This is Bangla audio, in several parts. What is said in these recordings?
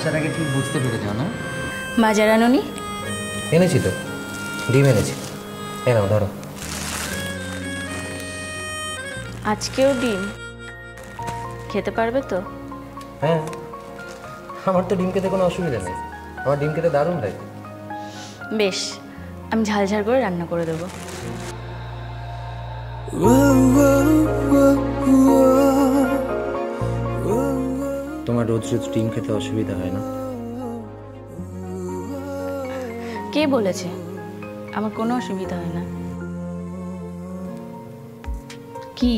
আসার আগে ঠিক বুঝতে পেরেছ না? বাজার আনোনি? এনেছি তো, ডিম এনেছি। নাও ধরো। আজকেও ডিম খেতে পারবে তো? হ্যাঁ, আমার তো ডিম খেতে কোনো অসুবিধা নেই, আমার ডিম খেতে দারুণ লাগে। বেশ, আমি ঝাল ঝাল করে রান্না করে দেবো। তোমার রোজ রোজ ডিম খেতে অসুবিধা হয় না? কে বলেছে? আমার কোনো অসুবিধা হয় না। কি?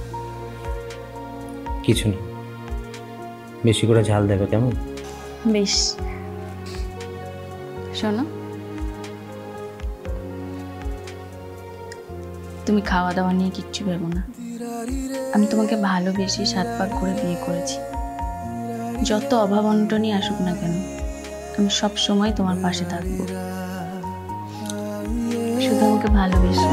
কিছু না, বেশি করে ঝাল দেবে কেমন? বেশ। শোনো, তুমি খাওয়া দাওয়া নিয়ে কিচ্ছু ভেবো না। আমি তোমাকে ভালোবেসে 7 ভাগ করে বিয়ে করেছি। যত অভাব অনটনই আসুক না কেন, আমি সব সময় তোমার পাশে থাকবো। শুধু আমাকে ভালোবেসো।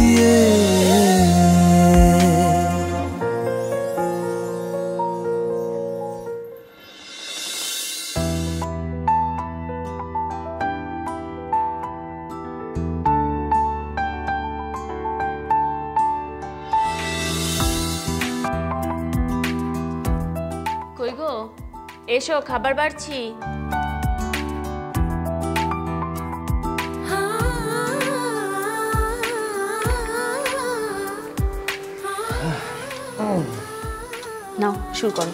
কই গো, এসো, খাবার বাড়ছি। নাও শুরু করো।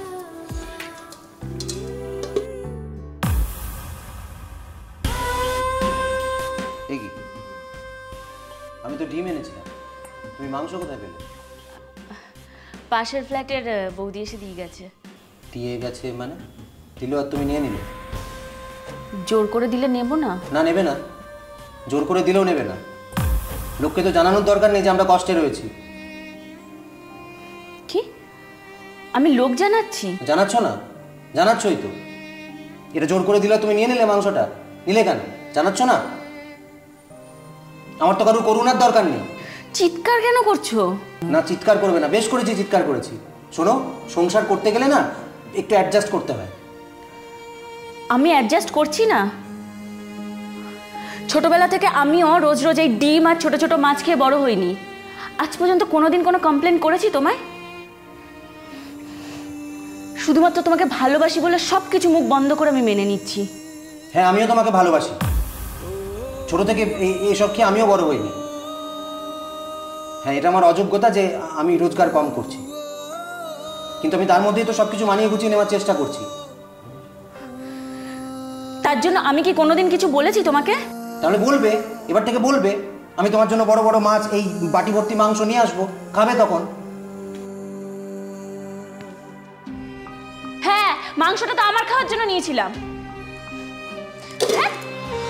আমি তো ডিম এনেছিলাম, তুমি মাংস কোথায় পেলে? পাশের ফ্ল্যাটের বৌদি এসে দিয়ে গেছে। দিয়ে গেছে মানে? দিলেও আর তুমি নিয়ে নিলে? জোর করে দিলে নেব না? না, নেবে না, জোর করে দিলেও নেবে না। লোককে তো জানানোর দরকার নেই যে আমরা কষ্টে রয়েছি। কি? আমি লোক জানাচ্ছি? জানাচ্ছ না? জানাচ্ছই তো। এটা জোর করে দিলে তুমি নিয়ে নিলে মাংসটা, নিলে কেন? জানাচ্ছ না? আমার তো কারোর করুণার দরকার নেই। চিৎকার কেন করছো? না, চিৎকার করবে না, বেশ করেছি চিৎকার করেছি। শোনো, সংসার করতে গেলে না একটু অ্যাডজাস্ট করতে হয়। আমি অ্যাডজাস্ট করছি না? ছোটবেলা থেকে আমিও রোজ রোজ এই ডিম আর ছোট ছোট মাছ খেয়ে বড় হইনি। আজ পর্যন্ত কোনোদিন কোনো কমপ্লেন করেছি তোমায়? শুধুমাত্র তোমাকে ভালোবাসি বলে সব কিছু মুখ বন্ধ করে আমি মেনে নিচ্ছি। হ্যাঁ, আমিও তোমাকে ভালোবাসি। ছোট থেকে এইসব খেয়ে আমিও বড় হইনি। হ্যাঁ, এটা আমার অযোগ্যতা যে আমি রোজগার কম করছি, কিন্তু আমি তার মধ্যেই তো সবকিছু মানিয়ে গুছিয়ে নেওয়ার চেষ্টা করছি। তার জন্য আমি কি কোনোদিন কিছু বলেছি তোমাকে? তাহলে বলবে, এবার থেকে বলবে। আমি তোমার জন্য বড় বড় মাছ, এই বাটি ভর্তি মাংস নিয়ে আসবো, খাবে তখন। হ্যাঁ, মাংসটা তো আমার খাওয়ার জন্য নিয়েছিলাম। হ্যাঁ,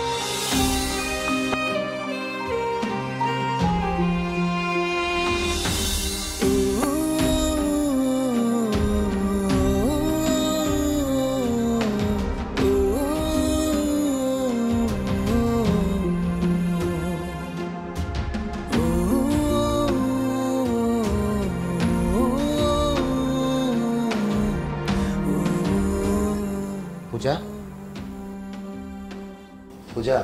পূজা, পূজা,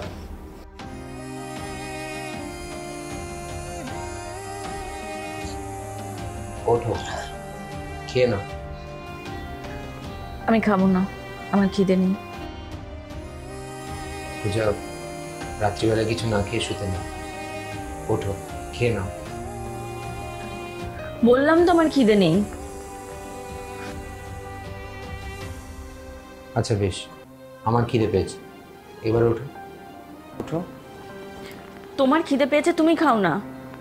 ওঠো, খেয়ে নাও। আমি খাবো না, আমার খিদে নেই। পূজা, রাত্রিবেলা কিছু না খেয়ে শুতে না, ওঠো, খেয়ে নাও। বললাম তো আমার খিদে নেই। আচ্ছা বেশ, আমার খিদে পেয়েছে, এবার ওঠো, ওঠো। তোমার খিদে পেয়েছে, তুমি খাও না।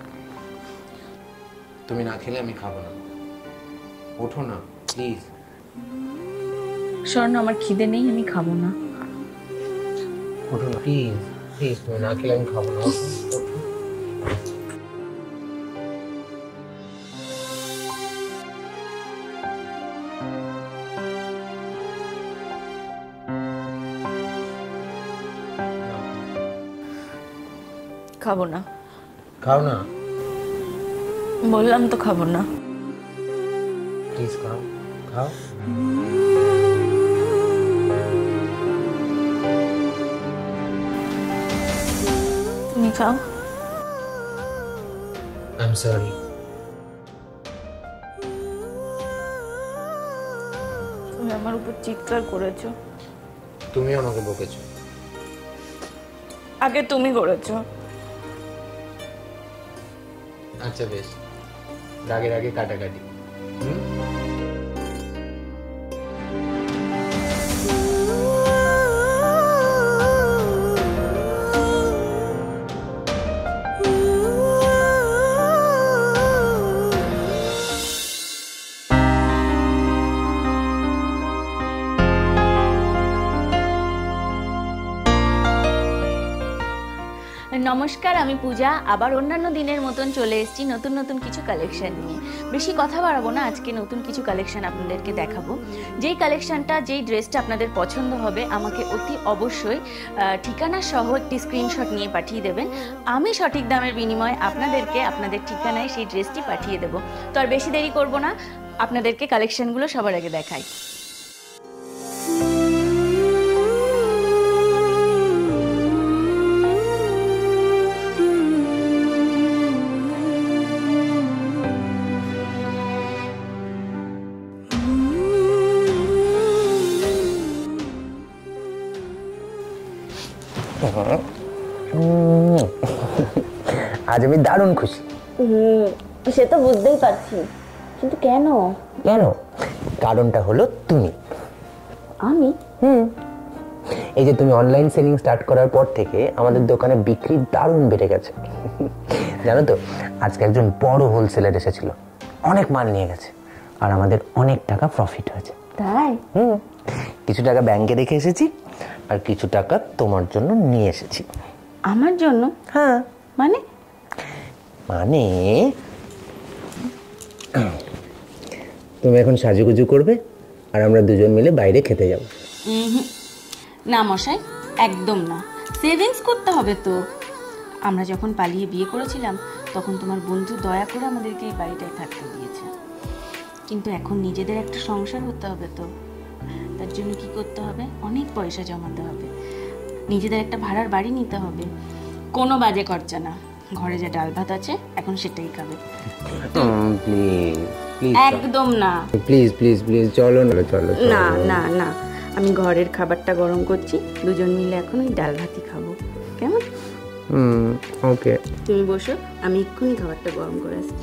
তুমি না খেলে আমি খাবো না, ওঠো না প্লিজ। স্বর্ণ, আমার খিদে নেই, আমি খাবো না। ওঠো না প্লিজ, প্লিজ, তুমি না খেলে আমি খাবো না, ওঠো, ওঠো। খাবো না। খাও না, বললাম তো খাবো না। প্লিজ খাও, খাও। তুমি খাও। I am sorry. তুমি আমার উপর চিৎকার করেছো। তুমি আমাকে বকেছো। আগে তুমি করেছো। আচ্ছা বেশ, রাগে রাগে কাটাকাটি। নমস্কার, আমি পূজা। আবার অন্যান্য দিনের মতন চলে এসেছি নতুন নতুন কিছু কালেকশন নিয়ে। বেশি কথা বাড়াবো না, আজকে নতুন কিছু কালেকশন আপনাদেরকে দেখাবো। যেই কালেকশনটা, যেই ড্রেসটা আপনাদের পছন্দ হবে আমাকে অতি অবশ্যই ঠিকানা সহ একটি স্ক্রিনশট নিয়ে পাঠিয়ে দেবেন। আমি সঠিক দামের বিনিময়ে আপনাদেরকে আপনাদের ঠিকানায় সেই ড্রেসটি পাঠিয়ে দেবো। তো আর বেশি দেরি করব না, আপনাদেরকে কালেকশনগুলো সবার আগে দেখাই। আজ আমি দারুণ খুশি। সে তো বুঝতেই পারছি, কিন্তু কেন? কেন? কারণটা হলো তুমি। আমি? এই যে তুমি অনলাইন সেলিং স্টার্ট করার পর থেকে আমাদের দোকানে বিক্রি দারুণ বেড়ে গেছে। জানো তো, আজকে একজন বড় হোলসেলার এসেছিল, অনেক মাল নিয়ে গেছে, আর আমাদের অনেক টাকা প্রফিট হয়েছে। তাই? কিছু টাকা ব্যাংকে রেখে এসেছি, আর কিছু টাকা তোমার জন্য নিয়ে এসেছি। আমার জন্য? হ্যাঁ। মানে? মানে তুমি এখন সাজুগুজু করবে, আর আমরা দুজন মিলে বাইরে খেতে যাব। না মশাই, একদম না। সেভিংস করতে হবে তো। আমরা যখন পালিয়ে বিয়ে করেছিলাম তখন তোমার বন্ধু দয়া করে আমাদেরকে এই বাড়িটায় থাকতে দিয়েছে, কিন্তু এখন নিজেদের একটা সংসার হতে হবে তো। তার জন্য কি করতে হবে? অনেক পয়সা জমাতে হবে, নিজেদের একটা ভাড়ার বাড়ি নিতে হবে। কোনো বাজে খরচা না, ঘরে যে ডাল ভাত আছে এখন সেটাই খাবে। একদম না। প্লিজ প্লিজ প্লিজ, চলো না, চলো। না না না, আমি ঘরের খাবারটা গরম করছি, দুজন মিলে এখন ওই ডাল ভাতই খাবো, কেমন? ওকে। তুমি বসো, আমি এক্ষুনি খাবারটা গরম করে আসছি।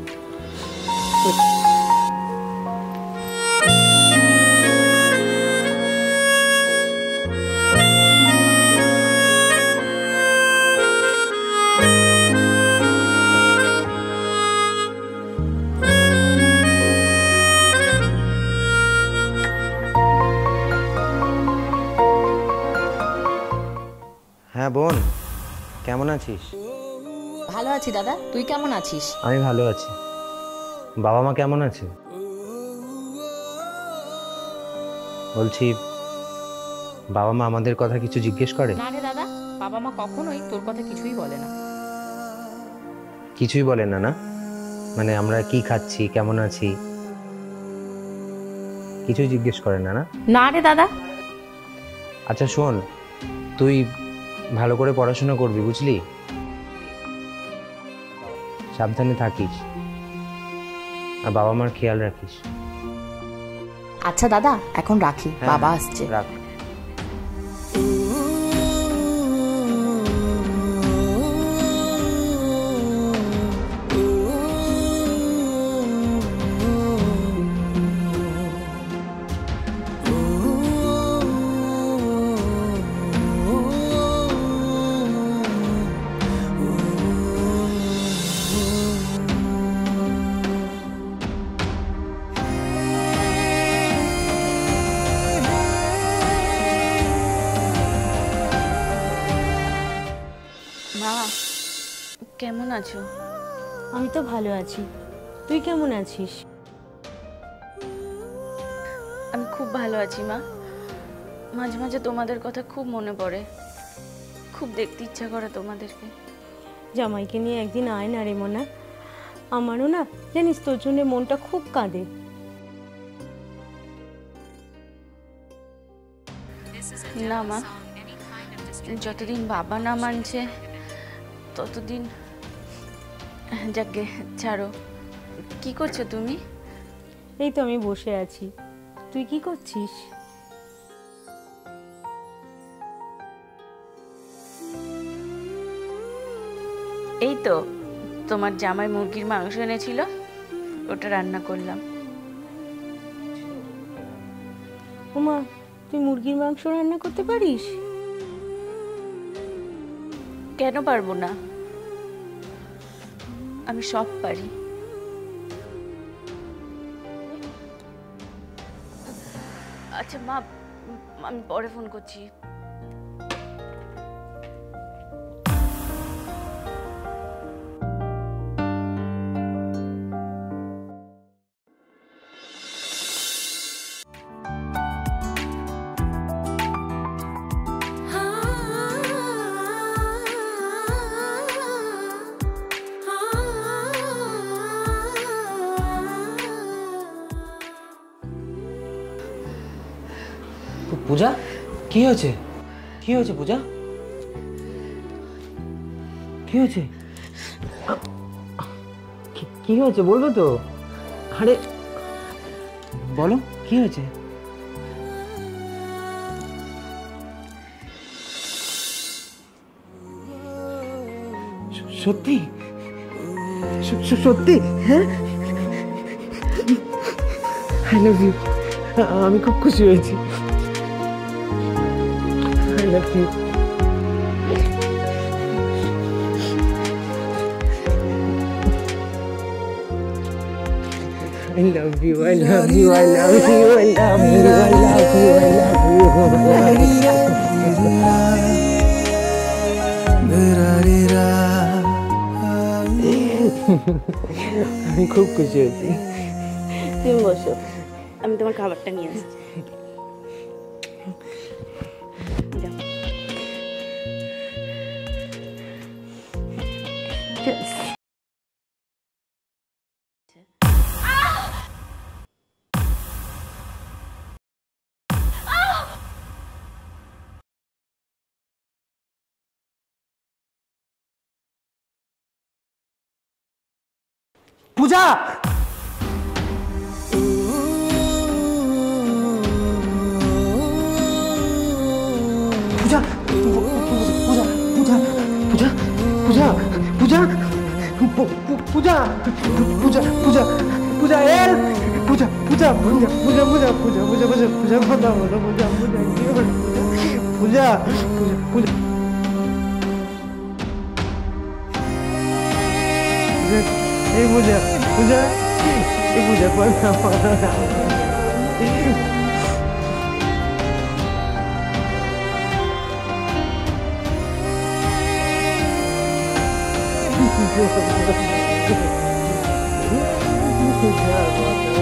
হ্যাঁ বোন, কেমন আছিস? ভালো আছি দাদা, তুই কেমন আছিস? আমি ভালো আছি। বাবা মা কেমন আছে? বলছি, বাবা মা আমাদের কথা কিছু জিজ্ঞেস করে? না রে দাদা, বাবা মা কখনোই তোর কথা কিছুই বলে না। কিছুই বলে না? না মানে আমরা কি খাচ্ছি, কেমন আছি, কিছুই জিজ্ঞেস করে না? না না রে দাদা। আচ্ছা শোন, তুই ভালো করে পড়াশোনা করবি, বুঝলি? সাবধানে থাকিস, আর বাবা মার খেয়াল রাখিস। আচ্ছা দাদা, এখন রাখি, বাবা আসছে। রাখ। মা, কেমন আছো? আমি তো ভালো আছি, তুই কেমন আছিস? আমি খুব ভালো আছি মা। মাঝে মাঝে তোমাদের কথা খুব মনে পড়ে, খুব দেখতে ইচ্ছা করে তোমাদেরকে। জামাইকে নিয়ে একদিন আয় না রে মোনা, আমারও না জানিস তোর জন্য মনটা খুব কাঁদে। না মা, যতদিন বাবা না মানছে ততদিন যাকে ছাড়ো। কি করছো তুমি? এই তো আমি বসে আছি, তুই কি করছিস? এই তো তোমার জামাই মুরগির মাংস এনেছিল, ওটা রান্না করলাম। ওমা, তুই মুরগির মাংস রান্না করতে পারিস? কেন পারবো না, আমি সব পারি। আচ্ছা মা, আমি পরে ফোন করছি। পূজা, কি হয়েছে? কি হয়েছে পূজা? কি হয়েছে? কি হয়েছে বলবে তো? আরে বলো, কি হয়েছে? সত্যি? সত্যি? হ্যাঁ, আই লাভ ইউ। আমি খুব খুশি হয়েছি। I love you. I love you, I love you, I love you, I love you, I love you, I love you. আমি খুব খুশি হয়েছি। তুমি বসো, আমি তোমার খাবারটা নিয়ে আসছি। পূজা, পূজা, পূজা, পূজা, পূজা, পূজা, পূজা, পূজা, পূজা, পূজা, পূজা, হেল্প! পূজা, পূজা, পূজা, পূজা, পূজা, পূজা, পূজা, পূজা, পূজা, কথা বলো, পূজা, পূজা, পূজা, পূজা, পূজা, এই পূজা, পূজা, এই পূজা, কথা বলো না। পূজা,